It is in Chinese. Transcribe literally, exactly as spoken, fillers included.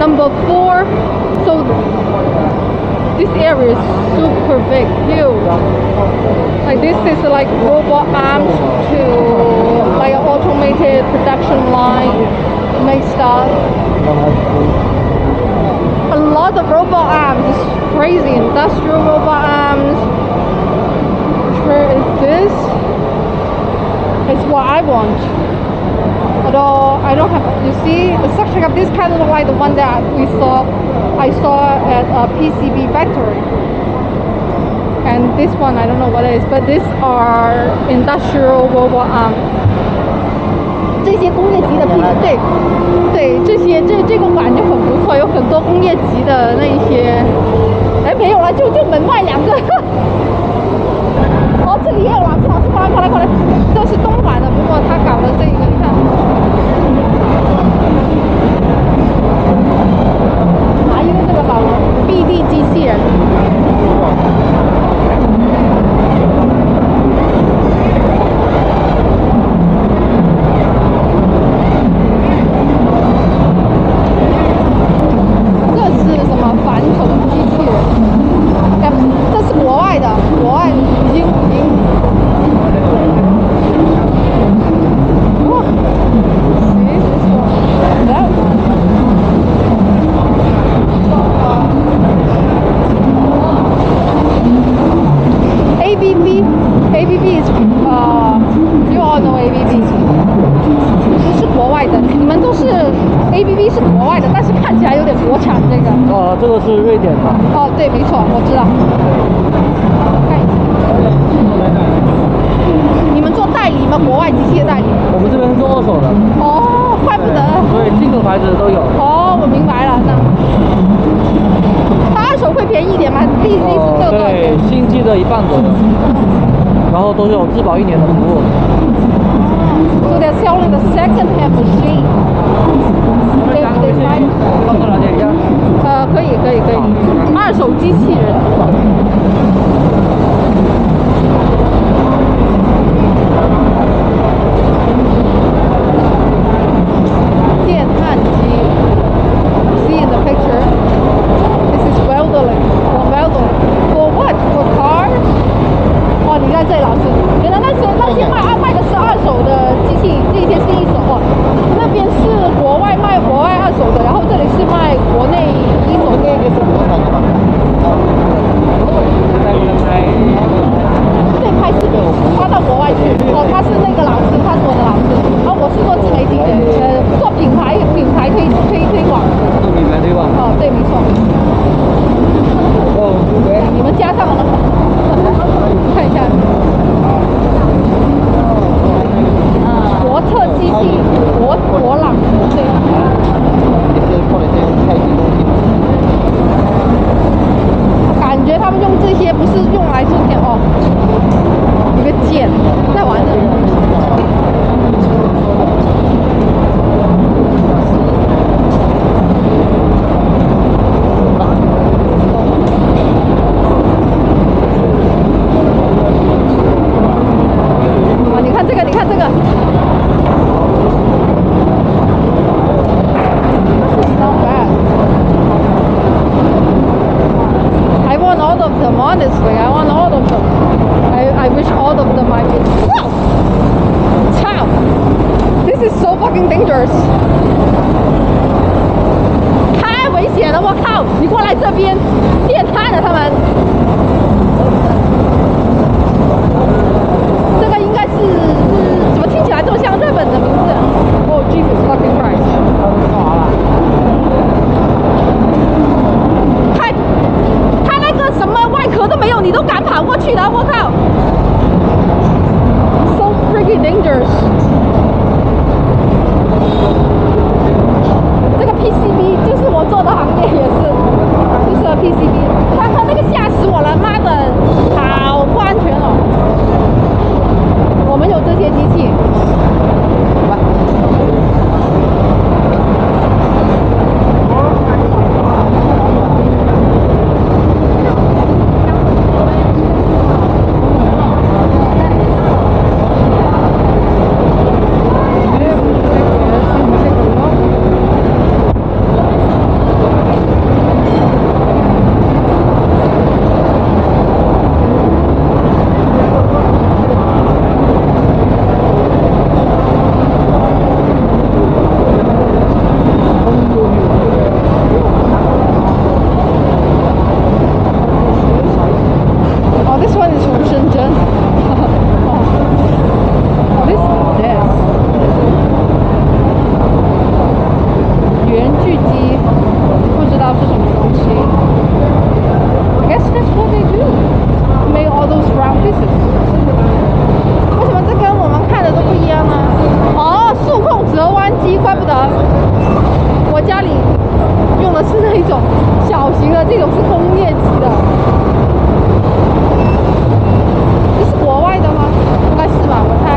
Number four. So this area is super big, huge. Like this is like robot arms to like an automated production line, make stuff. A lot of robot arms, it's crazy. Industrial robot arms. Where is this? It's what I want. Although I don't have, you see, the suction cup, this kind of look like the one that we saw, I saw at a P C B factory. And this one, I don't know what it is, but these are industrial robot arms. 这些工业级的 P C B， 对，这些这这个感觉很不错，有很多工业级的那一些。哎，没有了，就就门外两个。哦，这里也有老师，老师过来过来过来，这是东莞的，不过他搞的这个，你看，还有这个宝龙 B D 机器人。 这个是瑞典的。 哦，对，没错，我知道。看一下，你们做代理吗？国外机械代理？ 我们这边是做二手的。 哦，怪不得。 所以进口牌子都有。 哦，我明白了，那它二手会便宜一点吗？历历史这个多少钱？ 对，新机的一半左右。然后都是有质保一年的服务。 So they're selling the second-hand machine. 帮我了解一下。 呃，可以，可以，可以。二手机器人。电焊机。See in the picture. This is welding. For welding. For what? For cars? 哦，你看这老师，原来那些那些卖卖的是二手的机器，这些是一手哦。那边是国外卖国外二手的，然后这里是卖国内一手的。对，拍视频发到国外去。哦，他是那个老师，他是我的老师。哦，我是做自媒体的，呃，做品牌品牌推推推广。 做品牌推广。 哦，对，没错。 哦，对。 你们加上了吗？看一下。国特机器，国国朗，对。感觉他们用这些不是用来做电哦，有个剑在玩的。啊，你看这个，你看这个。Honestly, I want all of them. I, I wish all of them might be. Whoa! Chow! This is so fucking dangerous. 太危险了！我靠！你过来这边，电焊了他们。这个应该是是怎么听起来这么像日本的名字？哦、oh, ，Jesus fucking Christ！ 太，他那个什么外壳都没有，你都敢跑过去的，我靠 ！So freaking dangerous！ 这个 P C B 就是我做的行业也是，就是 P C B， 他他那个吓死我了，妈的，好不安全哦！我们有这些机器。 机，怪不得我家里用的是那种小型的，这种是工业级的。这是国外的吗？应该是吧，我猜。